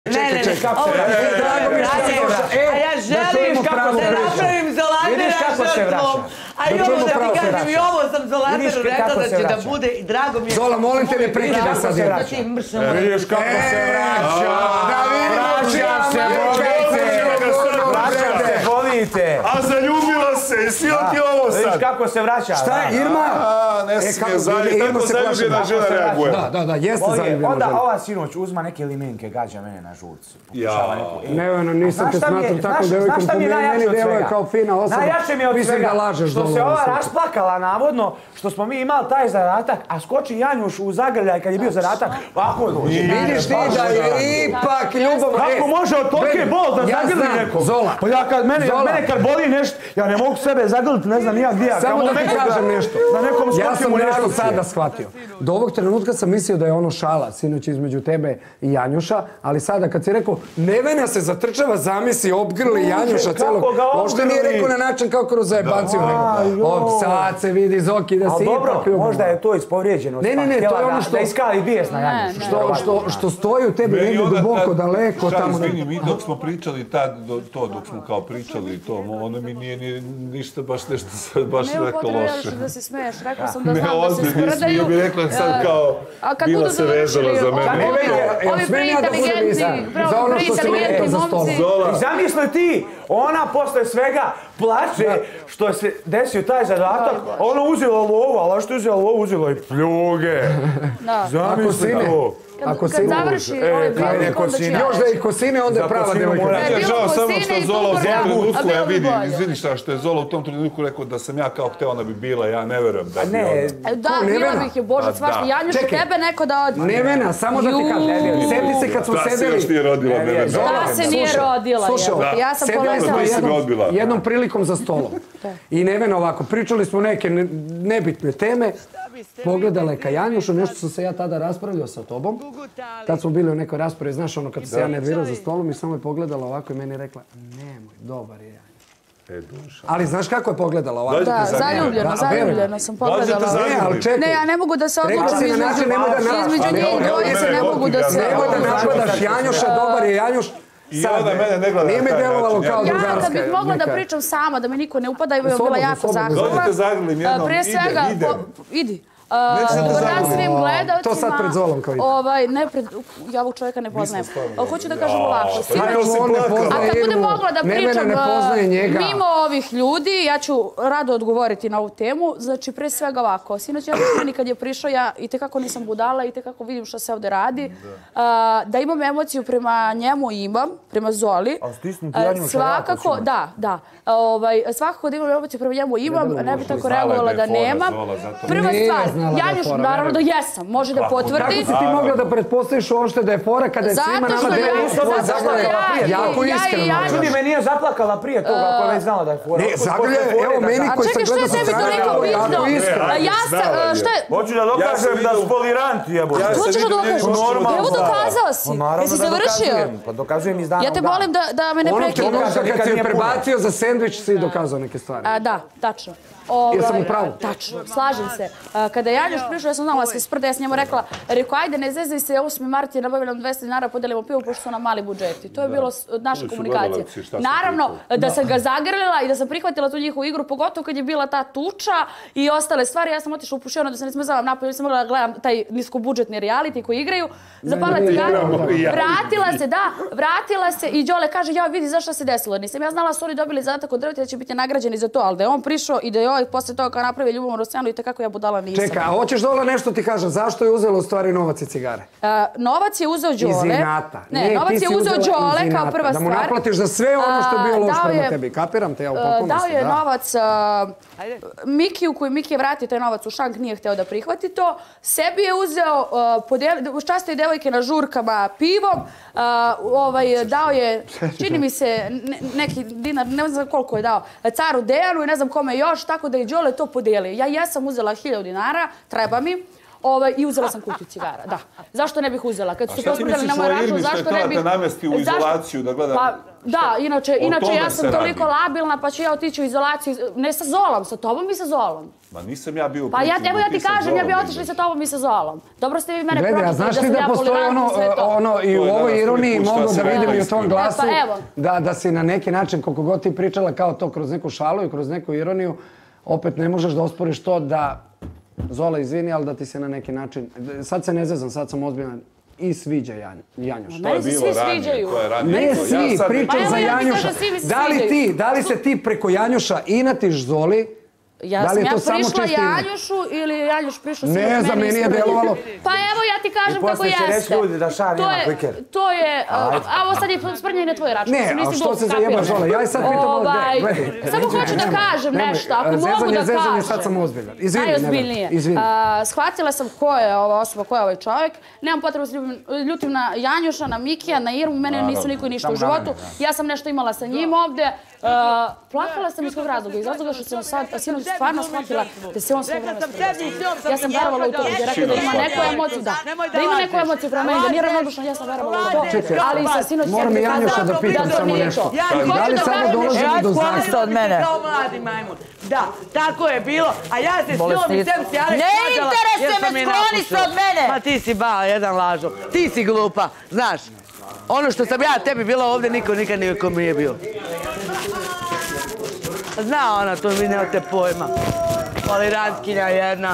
Ne, kako se a ja želim kako se napravim Zolandera žrtvom. A i ovo da ti kažem, i ovo sam Zolanderu rekla da će da bude i drago mi je... Zola, molim te, ne prekidaj sad. Vidiš kako se vraća. Vraća se, volite. A zaljubila se, svi ti ovo sad. Vidiš kako se vraća. Šta je, Irma? Ne smije zaljubljena, tako zaljubljena žena reaguje. Da, jeste zaljubljena žena. Onda ova sinoć uzma neke limenke, gađa mene na žurcu. Ne, nisam te smatrao tako devojkom, po meni djeluje kao fina osoba. Najjače mi je od svega, što se ova rasplakala navodno, što smo mi imali taj zadatak, a skoči Janjuš u zagrljaj kad je bio zadatak, ovako dođe. Vidiš ti da je ipak ljubav... Kako može od tolike bol da zagrli nekog? Zola. Pa ja kad mene kad boli nešto, ja ne mogu sebe zagrliti, ne znam nijak gdje ja. Samo da ti kažem nešto. Ja sam nešto nešto sada shvatio. Do ovog trenutka sam mislio da je ono šala, sinoć između tebe i Janjuša, ali sada kad si rekao, Nevena se zatrčava, zamisli, obgrli Janjuša celog. Možda nije rekao na način kao kroz zajebanciju. Sad se vidi Zoki da si ipak ljubav. Možda je to ispovrijeđenost. Ne, to je ono što... Da iskali bijes na Janjušu. Što stoji u tebi negdje duboko, daleko tamo. Izvini, mi dok smo pričali dok smo kao pričali to, ono mi nije ništa baš nešto baš rekao loše. Da se smeješ, rekao sam da znam da se sprdaju. Ne bi rekla sad kao bila se vezala za mene. Ovi preinteligentni momci. Zamisli ti, ona posle svega plače što se desio taj zadatak, ona uzela lovu, ali što je uzela lovu, uzela i pljuge. Zamisli to. Kad završi ovaj prilog, onda će još da je kosine, onda je prava devojka. Žao samo što Zola u tom trenutku, ja vidim, izvini što je Zola u tom trenutku rekao da sam ja kao hteo ona bi bila, ja ne verujem da bi ona. Da, bila bih je, Bože, svašta. Janjuš, tebe neko da odmah. Nevena, samo da ti kažem, sjeti se kad smo sedeli... Da se još nije rodila Nevena. Da se nije rodila. Ja sam poletala jednom prilikom za stolom. I Nevena ovako, pričali smo neke nebitne teme, pogledala je ka Janjušu, nešto sam se ja tada raspravljao sa tobom. Tad smo bili u nekoj raspravi, znaš ono kad se ja nervirao za stolom i samo je pogledala ovako i meni je rekla nemoj, dobar je Janjuš. Ali znaš kako je pogledala ovako? Da, zaljubljeno sam pogledala. Ne, ja ne mogu da se odlučim između njih dvoje se ne mogu da se... Nemoj da napadaš Janjuša, dobar je Janjuš. I ona mene ne gleda. Nije me delovalo kao drugarska. Ja kad bih mogla da pričam sama, da mi niko ne upada i bi bila jako zahvalna. Dođite zagrlim jednom, idi. Dobar dan svim gledalcima. To sad pred Zolom kao ide. Ja ovog čovjeka ne poznajem. Hoću da kažem ovako. A kad budem mogla da pričam mimo ovih ljudi, ja ću rado odgovoriti na ovu temu. Znači, pre svega ovako. Sinoć ja meni kad je prišao, ja i tekako nisam budala i tekako vidim što se ovde radi. Da imam emociju prema njemu imam, prema Zoli. A stisnuti Janjuša svakako, da. Svakako da imam emociju prema njemu imam, ne bi tako reagovala da nemam. Prva stvar, Janjuš, naravno da jesam, može da potvrdi. Kako si ti mogla da pretpostaviš uopšte da je fora kada je svima nama delo svoj zagrljala? Jako iskreno. Čudi me nije zaplakala prije toga ako je već znala da je fora. Ne, zagrljala, evo meni koji sam gledao sa strane, jako iskreno. Hoću da dokažem da su poliranti, jebo. Hoćeš da dokažeš? Evo dokazala si. Jesi završio? Pa dokazujem iz dana u dan. Ja te molim da me ne prekidaš. Ono kad si je prebacio za sendvič si dokazao neke stvari. Da, tačno. Jesam u pravu? Tačno, slažem se. Kada je Janjuš prišao, ja sam znala se sprde, ja sam njemu rekla, ajde ne zezaj se, 8. mart je nabavila 200 dinara, podelimo pivo, pošto su nam mali budžeti. To je bilo naša komunikacija. Naravno, da sam ga zagrlila i da sam prihvatila tu njihovu igru, pogotovo kad je bila ta tuča i ostale stvari. Ja sam otišla u pušionu da se ne smezavam napolje, sam mogla da gledam taj niskobudžetni reality koji igraju. Zapala cigaru, vratila se i Đole kaže, ja vidi zašto se desilo. Nisam ja znala su oni dobili zadatak od Drveta da će biti nagrađeni za to, ali da je on prišao i da je ovaj posle toga kao napravi ljubomornu scenu i tekako ja budala nisam. Čekaj, a hoćeš Zola nešto ti kažem, zašto je uzela u stvari novac i cigare? Novac je uzeo Đole. Iz inata. Ne, novac je uzeo Đole kao prva stvar. Da mu naplatiš za sve ono što je bilo loš prema tebi. Kapiram te, ja u potpunosti. Dao je novac Mikiju, koji Miki je vratio taj novac u šank, nije hteo da prihvati to. Sebi je uzeo, častio je devojke na žurkama pivom, dao je, čini mi se, neki dinar, ne znam koliko je dao, caru Dejanu i ne znam kome još, tako da je Đole to podelio. Ja jesam uzela 1000 dinara, treba mi. i uzela sam kutiju cigara, da. Zašto ne bih uzela? Kad su to spredali na moj račun, zašto ne bih... Te namesti u izolaciju da gledam... Da, inače ja sam toliko labilna pa ću ja otići u izolaciju, ne sa Zolom, sa tobom i sa Zolom. Ma nisam ja bio... Pa evo ja ti kažem, ja bi otišli sa tobom i sa Zolom. Dobro ste vi mene pročitali da sam ja poliranti. Znaš ti da postoji ono i u ovoj ironiji mogu da vidim i u tom glasu da si na neki način, koliko god ti pričala kao to kroz neku šalu i kroz neku ironiju, opet ne možeš da osporiš to da Zola izvini, ali da ti se na neki način, sad se ne zezam, sad sam ozbiljan, i sviđa Janjuš. Meni se svi sviđaju. Ne svi, pričam za Janjuša. Da li se ti preko Janjuša inatiš Zoli? Ja sam prišla Janjušu ili Janjuš prišao si ne, za meni je delovalo. Pa evo ja ti kažem kako jeste. I posle će reći ljudi da Šar nema kliker. To je, a ovo sad je sprnjanje na tvoj račun. Ne, ali što se zajeba Zola? Ja je sad pitam ovdje. Samo hoću da kažem nešto, ako mogu da kažem. Zezanje, sad sam ozbiljan. Najozbiljnije. Shvatila sam ko je ova osoba, ko je ovaj čovjek. Nemam potrebu se ljutim na Janjuša, na Mikija, na Irmu. Mene nisu niko i ništa u životu. Ja sam nešto imala sa njim ovdje. Plakala sam iz kog razloga, iz razloga što sam sad sinoć stvarno shvatila da se on sve vreme spremio. Ja sam verovala u to, gdje je rekao da ima neku emociju, da ima neku emociju prema meni, da nije ravnodušan, ja sam verovala u to. Ali sa sinoć moram i Janjuša da pitam samo nešto. Da li samo dolazimo do znaka? Od mene. Kao mladi majmun. Da, tako je bilo, a ja se s njom i sem sjale ne interesuje me, skloni se od mene! Ma ti si bala, jedan lažo. Ti si glupa, znaš. Ono što sam ja tebi bila ovdje, niko nikad nikom nije bio. Zna ona, to mi nemate pojma. Polirantkinja jedna.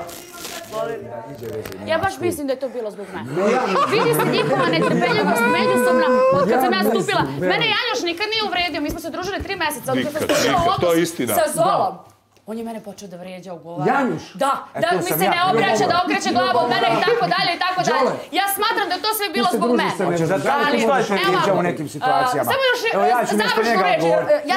Ja baš mislim da je to bilo zbog mene. Vidi se njihova netrpeljivost međusobna od kad sam ja stupila. Mene Janjuš nikad nije uvredio, mi smo se družili 3 mjeseca. Nikad, to je istina. Sa Zolom. On je mene počeo da vrijeđa u govara. Janjuš? Da mi se ne obraća, da okreće glavu od mene i tako dalje i tako dalje. Ja smatram da je to sve bilo zbog mene. Ali, evo, u nekim situacijama. Samo još završnu reč, ja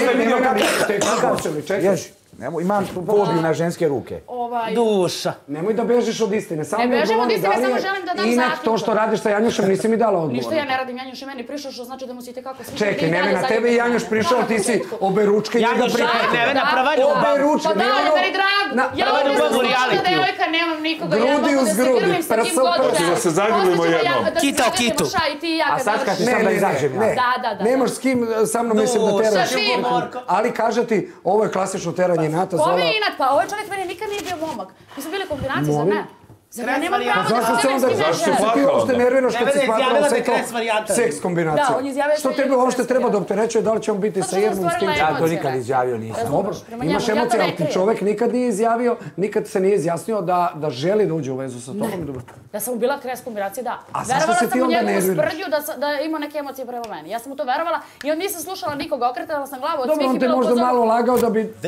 te neću. Imam fobiju na ženske ruke. Duša. Nemoj da bežiš od istine. Ne bežim od istine, samo želim da dam zaključak. Inak to što radiš sa Janjušem nisi mi dala odgovor. Ništa ja ne radim, Janjuš je meni prišao, što znači da mu si tekako sviđa. Čekaj, Nevena, tebe i Janjuš prišao, ti si oberučke njega prihvatila. Nevena, prva ljubav. Oberučke, pa da, meni drago. Ja ovdje sam slušala devojka, nemam nikoga, ja mogu da se grlim sa kim god želim. Da se zagrlimo jednom. Kita o kitu. A sad kad ti sam da izađem ja. Da. Nemaš s kim sa mnom mislim da teraš. Ali kaže ti, ovo je klasično teranje Nata Zola. Pa ovaj čovjek meni nikad nije bio momak. Mi smo bili kombinacije, zar ne? Zar ja nemam pravo da se s tebe smišljam? Zašto ti uopšte nerviraš kad si smatrala sve to seks kombinacija? Što tebe uopšte treba da opterećuje da li će on biti sa Irmom s kim? Ja to nikad izjavio nisam. Dobro, imaš emocije, ali ti čovjek nikad nije izjavio, nikad se nije izjasnio da želi da uđe u vezu sa tobom. Ja sam bila kres kombinacije, da. A zašto se ti onda nerviraš? Verovala sam u njegovu sprdnju da ima neke emocije prema meni. Ja sam u to verovala i on nisam slušala nikoga, okretala sam glavu od svih i bila upozorila. Dobro, on te možda malo lagao da bi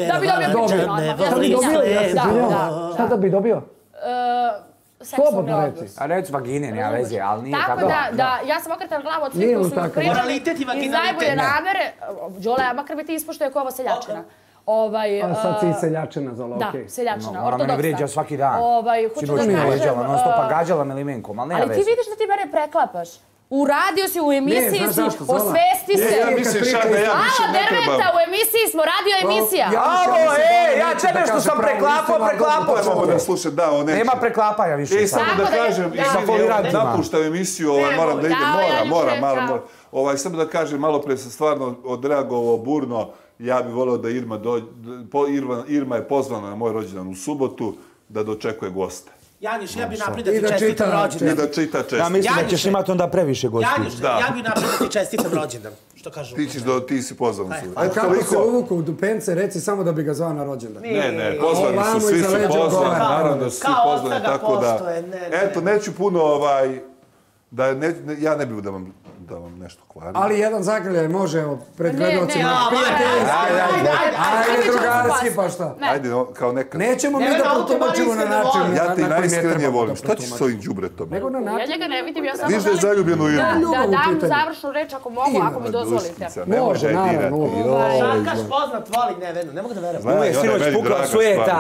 dobio. Šta da bi dobio? Slobodno reci. A reći vagine, nema veze, ali nije tako. Tako da, ja sam okretala glavu od svih koji su pričali iz najbolje namere. Đole, makar bi ti ispoštuje kao ovo seljačina. A sad si i seljačina, Zola, okej. Da, seljačina, ona me vrijeđa svaki dan. Hoću da kažem... Non stopa gađala me limenkom, ali nema veze. Ali ti vidiš da ti mene preklapaš. Uradio si u emisiji, osvesti se. Ja mislim Šar da ja više ne trebam. Derveta, u emisiji smo, radio emisija. Alo, ja tebe što sam preklapao. Mogu da slušam, da, o neću. Nema preklapanja više. Samo da kažem, napuštam emisiju, moram da idem, moram. Samo da kažem, malo pre sam stvarno odreagovao burno. Ja bih volio da Irma je pozvana na moj rođendan u subotu da dočekuje goste. Janjuš, ja bih naprijed da ti čestitam rođendan. I da čita čestitam. Ja mislim da ćeš imati onda previše gostiju. Janjuš, ja bih naprijed da ti čestitam rođendan. Što kažu? Ti si pozvan. A kako se uvuku u dupence, reci samo da bi ga zvao na rođendan. Ne, pozvani su, svi su pozvani, naravno da su svi pozvani, tako da... Eto, neću puno, ja ne bih da vam nešto kvarim. Ali jedan zagrljaj može, pred gledalcima. Ajde, drugarski, pa šta? Ajde, kao nekad. Nećemo mi da protumačimo na način. Ja te najiskrenije volim. Šta ćeš s ovim đubretom? Ja njega ne vidim, ja samo želim... Viš da je zaljubljen u Irmu. Da dam završnu reč ako mogu, ako mi dozvolite. Može, naravno. Šarkaš poznat, voli Nevenu, ne mogu da verujem. Uvijek sinoć pukla sujeta.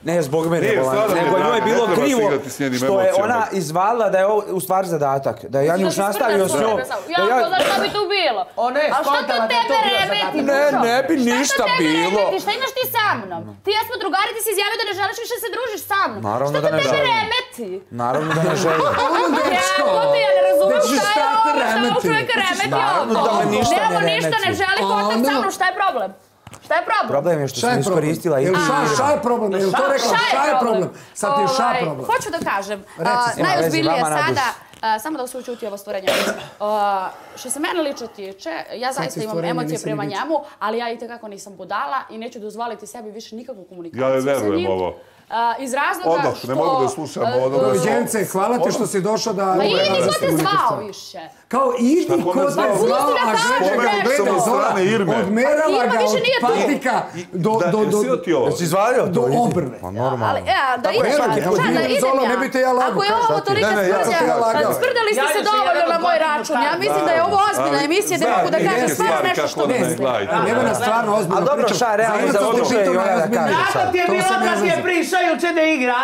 Ne, zbog mene, nego njoj je bilo krivo što je ona izvalila da je ovo u stvari zadatak. Da je Janjuš nastavio s njom. Janko, znaš šta bi tu bilo? Ona je skontala da je to bio zadatak. Ne bi ništa bilo. Šta imaš ti sa mnom? Ti ja smo drugari, ti si izjavio da ne želiš više se družiš sa mnom. Naravno da ne želim. Šta to tebe remeti? Naravno da ne želim. Ja ne razumem šta je ovo, šta ovog čovjeka remeti ovo. Nemamo ništa, ne želi kontakt sa mnom, šta je problem? Šta je problem? Problem je što sam iskoristila i Šta je problem? Je li to rekla? Šta je problem? Sad ti je šta problem? Hoću da kažem, najozbiljnije sada, samo da se učuti ovo stvorenje. Što se mene lično tiče, ja zaista imam emocije prema njemu, ali ja i tekako nisam budala i neću dozvoliti sebi više nikakvu komunikaciju sa njim. Ja ne verujem ovo. Iz razloga što... ne mogu da slušam ovo. Doviđence, hvala ti što si došao da... Pa idi ko te zvao više. Kao idi ko te zvao, a žene ga gleda Zola. Odmerala ga od patika do obrve. Pa normalno. Da idem Zola, ne ja. biste ja lago. Ako je ovo tolika sprdnja, sprdali ste se dovoljno na moj račun. Ja mislim da je ovo ozbiljna emisija, da mogu da kažem stvarno nešto što mislim. Nema stvarno ozbiljno priča. A dobro, šta, realno za oduše i ona da kaže sad. Tako ti je bilo kad je prišao juče da igra.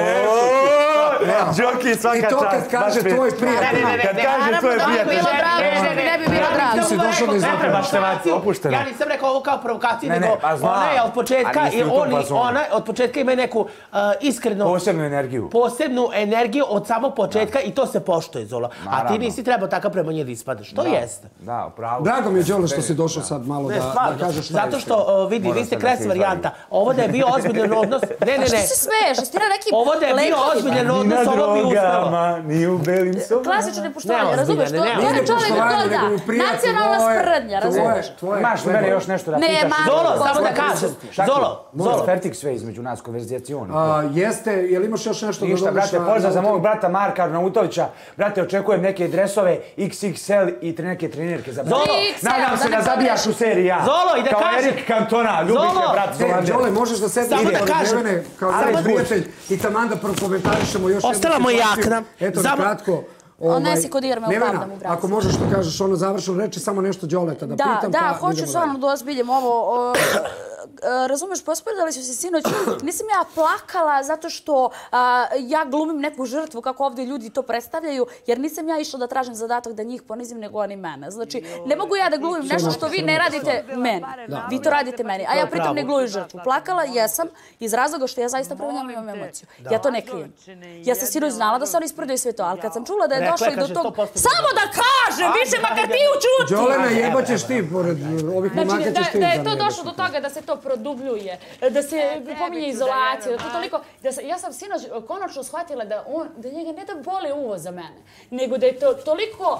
Džoki, svaka čast. I to kad kaže tvoj prijatelj. Kad kaže tvoj prijatelj. Ne bi bilo drago. Ti si došao da izlapiš. Opušteno. Ja nisam rekao ovo kao provokaciju, Ne, nego pa znam. ona je od početka A niste i u tom fazonu. ona od početka ima neku iskrenu... Posebnu energiju od samog početka i to se poštuje, Zola. A ti nisi trebao tako prema nje da ispadaš. To jeste. Da, upravo. Drago mi je, Đole, što si došao sad malo da kažeš šta je. Zato što, vidi, vi ste kres varijanta. Ovo da je bio ozbiljan odnos... Ne. Što se smeješ? Jesi ti na nekim Ovo da je bio ozbiljan odnos, ovo bi uspelo. Ni u belim sobama. Klasično nepoštovanje, razumeš? To je čovjek gleda. Nacionalna sprdnja, razumeš? Imaš mene još nešto da pitaš? Zolo, samo da kažem. Zolo. Fertik sve između nas, konverzacijon. Jeste, jel imaš još nešto da dodaš? Ništa, brate, pozdrav za mog brata Marka Arnautovića. Brate, očekujem neke dresove XXL i neke trenerke za brata. Nadam se da zabijaš u seriji ja. Zolo, i da kažem. Kao Erik Cantona, ljubiš me, brat Zolander. Đole, možeš da sedneš pored Nevene kao naš prijatelj i taman da prokomentarišemo još jednu situaciju. Ostala mu jakna. Eto, na kratko. Nesi kod Irme, upravdam u bracu. Ako možeš što kažeš ono završeno, reći samo nešto Đoleta da pitam. Da, hoću stvarno da ozbiljim ovo. Razumeš, pospredali su se sinoć, nisam ja plakala zato što ja glumim neku žrtvu, kako ovdje ljudi to predstavljaju, jer nisam ja išla da tražim zadatak da njih ponizim, nego oni mene. Znači, ne mogu ja da glumim nešto što vi ne radite meni. Vi to radite meni, a ja pritom ne glumim žrtvu. Plakala jesam iz razloga što ja zaista prema njemu imam emociju. Ja to ne krijem. Ja sam sinoć znala da se oni ispredaju sve to, ali kad sam čula da je došlo i do tog... Samo da kažem, više makar ti učuti! Đolena, jebaćeš ti, pored ovih momaka ćeš ti. Da je to došlo do toga da se to produbljuje, da se pominje izolacija, da to toliko... Ja sam sinoć konačno shvatila da njega ne da boli uvo za mene, nego da je to toliko...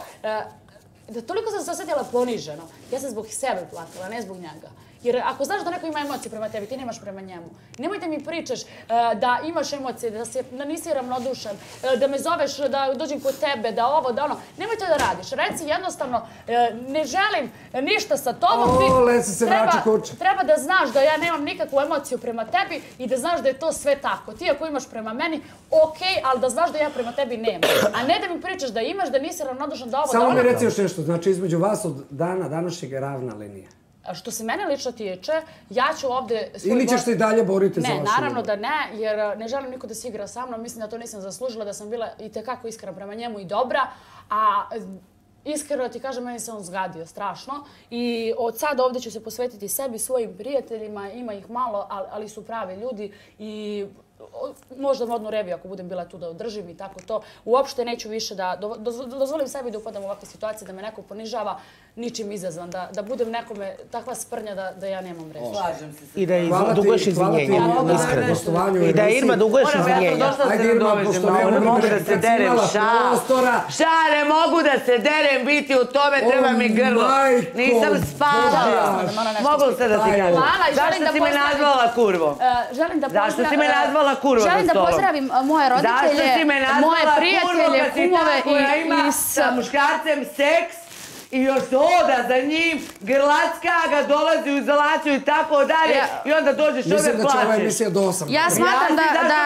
Da toliko sam se osjetila poniženo. Ja sam zbog sebe plakala, ne zbog njega. Jer ako znaš da neko ima emocije prema tebi, ti nemaš prema njemu. Nemojte mi pričaš da imaš emocije, da nisi ravnodušan, da me zoveš da dođem kod tebe, da ovo, da ono. Nemoj to da radiš. Reci jednostavno, ne želim ništa sa tobom. Lesi se vraća kuće. Treba da znaš da ja nemam nikakvu emociju prema tebi i da znaš da je to sve tako. Ti ako imaš prema meni, okej, ali da znaš da ja prema tebi nemam. A ne da mi pričaš da imaš, da nisi ravnodušan, da ovo, da ono. Samo mi reci još nešto, znači između vas od dana današnjeg je ravna linija. Što se mene lično tiče, ja ću ovdje... Ili ćeš se i dalje boriti za vašu ljubav? Ne, naravno da ne, jer ne želim niko da se igra sa mnom. Mislim da to nisam zaslužila, da sam bila i tekako iskrena prema njemu i dobra. A iskreno ti kažem, meni se on zgadio strašno. I od sada ovdje ću se posvetiti sebi, svojim prijateljima. Ima ih malo, ali su pravi ljudi. I možda modnu reviju ako budem bila tu da održim i tako to. Uopšte neću više da dozvolim sebi da upadam u ovakve situacije, da me neko ponižava ničim izazvan, da budem nekome takva sprnja da ja nemam reći. Slažem se. I da duguješ izvinjenje. I da Irma duguješ izvinjenje. Ajde Irma, pošto ne mogu da se derem, ne mogu da se derem, biti u tome, treba mi grlo. Nisam spavala. Mogu se da ti kažem. Zašto si me nazvala kurvom? Zašto si me nazvala kurvom za stolom? Želim da pozdravim moje roditelje, moje prijatelje, kumove i... Koja ima sa muškarcem seks i još hoda za njim, grlacka ga, dolazi u izolaciju i tako dalje i onda dođeš ove plaćeš. Mislim da će ova emisija do 8. Ja smatram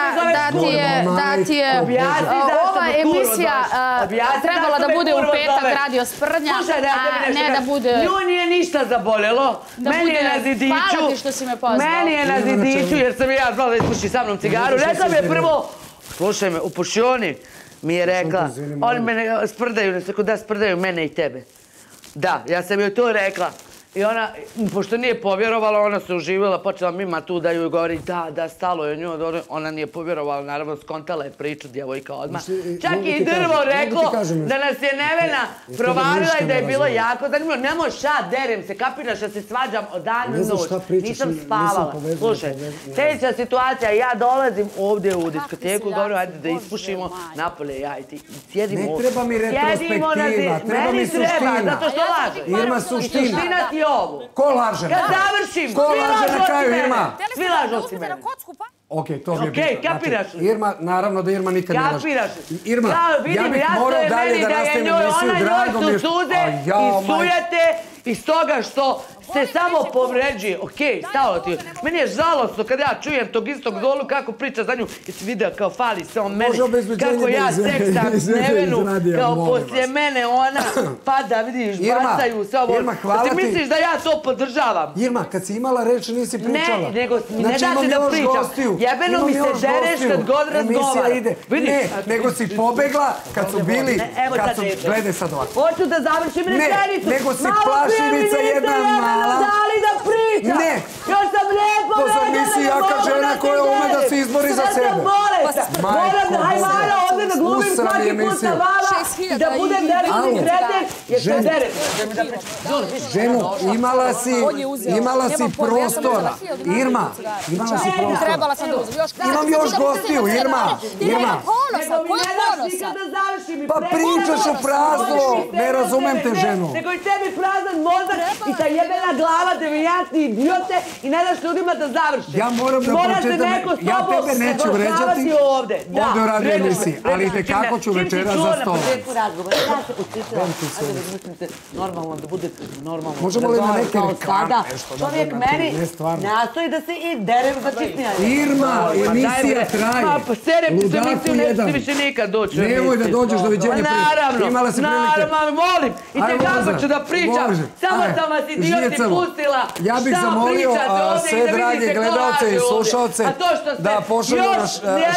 da ti je ova emisija trebala da bude u petak Radio Sprdnja, a ne da bude... Nju nije ništa zaboljelo. Meni je na zidiću. Hvala ti što si me pozvao. Meni je na zidiću jer sam ja znala da ispuši sa mnom cigaru. Rekla mi je prvo, slušaj me, u pušioni mi je rekla, oni mene sprdaju, da sprdaju mene i tebe. Da, ja sam joj to rekla. I ona, pošto nije povjerovala, ona se uživjela, počela mima tu da joj govori da, stalo je nju, ona nije povjerovala, naravno skontala je priču djevojka odmah. Čak i drvo reklo da nas je Nevena provalila i da je bilo jako zanimljivo. Nemoj derem se, kapiraš da se svađam od dan i noć. Nisam spavala. Slušaj, sljedeća situacija, ja dolazim ovdje u diskoteku, govorim, ajde da ispušimo, napolje ja i ti. Sjedimo ovdje. Ne treba mi retrospektiva, treba mi suština. Meni treba, zato što laže. Irma, suština. Ovo. Ko laže? Kad završim, ko laže na kraju, Irma? Svi lažu osim mene. Okej, to mi je bitno. Okej, kapiraš li? Irma, naravno da Irma nikad ne laže. Kapiraš li? Irma, ja bih morao dalje da nastavim emisiju, drago mi je što... Ona njoj su suze i sujete iz toga što se samo povređuje. Okej, stalo ti. Meni je žalostno kad ja čujem tog istog Zolu kako priča za nju. Jesi vidio kao fali se on meni. Kako ja seksam Nevenu. Kao poslije mene ona pada, vidiš, bacaju se ovo. Irma, hvala ti. Ti misliš da ja to podržavam? Irma, kad si imala reč nisi pričala. Ne, nego mi ne date da pričam. Jebeno mi se dereš kad god razgovara. Ne, nego si pobegla kad su bili... Gledaj sad ovako. Hoću da završim rečenicu. Nego si plašivica jedna mala. Dali da pričam! Ne! Još sam lijepo Pozor, nisi jaka žena koja ume da se izbori za sebe. Moram da hajmana ovdje da glumim svaki put na vama i da budem veliki kreten jer se derem. Ženo, imala si prostor. Irma, imala si prostor. Trebala sam da uzem. Imam još gostiju, Irma. Pa pričaš u prazno, ne razumem te, ženo. Nego i tebi prazan mozak i ta jebena glava, devijantni idiote i ne daš ljudima da završi. Ja moram da pročitam, ja tebe neću vređati ovdje u radio emisiji, ali te kako ću večera za stolom. Normalno da budete normalno. Možemo li na neke reklame nešto? Čovjek meni nastoji da se i derem za čitnjanje. Irma, emisija traje. Pa serem ti se emisiju, neću ti više nikad doći u emisiju. Nemoj da dođeš, doviđenja prije. Naravno, molim. I te kako ću da pričam. Samo sam vas idioti pustila. Ja bih zamolio sve drage gledalce i slušalce da pošalju na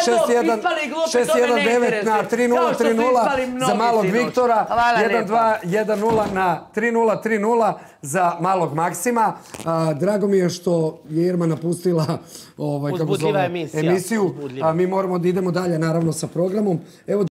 619 na 3030 za malog Viktora, 1210 na 3030 za malog Maksima. Drago mi je što je Irma napustila emisiju. Mi moramo da idemo dalje naravno sa programom.